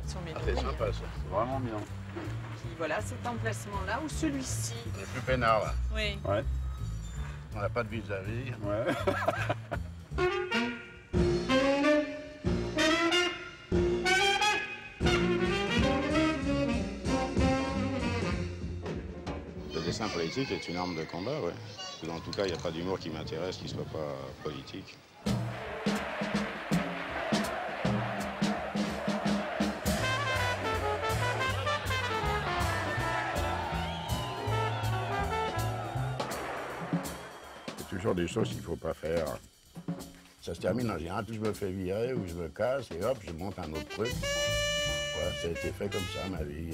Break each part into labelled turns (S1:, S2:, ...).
S1: sur mes
S2: Ah, c'est sympa ça.
S3: C'est vraiment bien.
S1: Puis voilà, cet emplacement-là, ou celui-ci.
S2: On est plus peinard là.
S1: Oui.
S3: Ouais.
S2: On n'a pas de vis-à-vis.
S3: Ouais.
S2: Le dessin politique est une arme de combat, ouais. En tout cas, il n'y a pas d'humour qui m'intéresse qui ne soit pas politique. C'est toujours des choses qu'il ne faut pas faire. Ça se termine en général, je me fais virer ou je me casse et hop, je monte un autre truc. Voilà, ça a été fait comme ça, ma vie.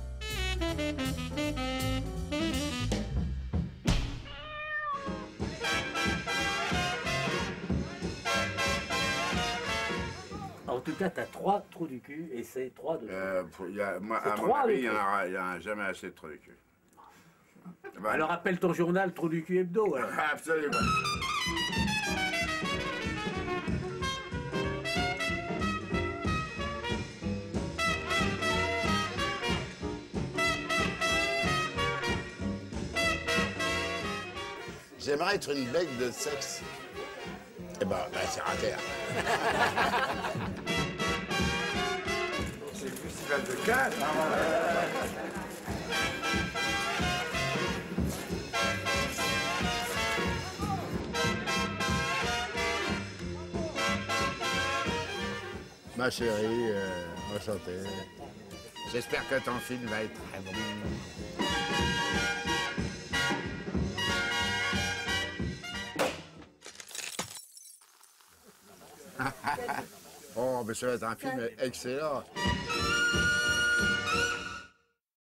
S4: En tout cas, tu as 3 trous du cul et c'est 3 de
S2: Moi,
S4: C'est
S2: à mon
S4: trois,
S2: avis,
S4: le
S2: il n'y en a jamais assez de trucs. Bah,
S4: Alors appelle ton journal Trou du cul hebdo. Alors.
S2: absolument. J'aimerais être une bête de sexe. Eh ben, c'est raté. C'est le festival de Cannes. Ma chérie, enchanté. J'espère que ton film va être très bon. Oh, mais ça va être un film excellent.